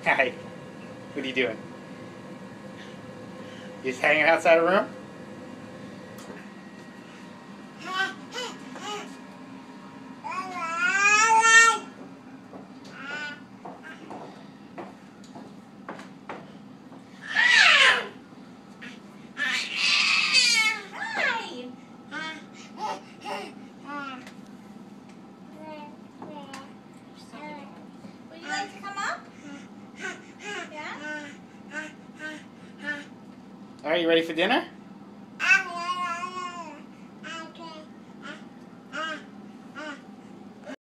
Hi. What are you doing? You just hanging outside a room? Would you like to come up? Yeah? Are you ready for dinner?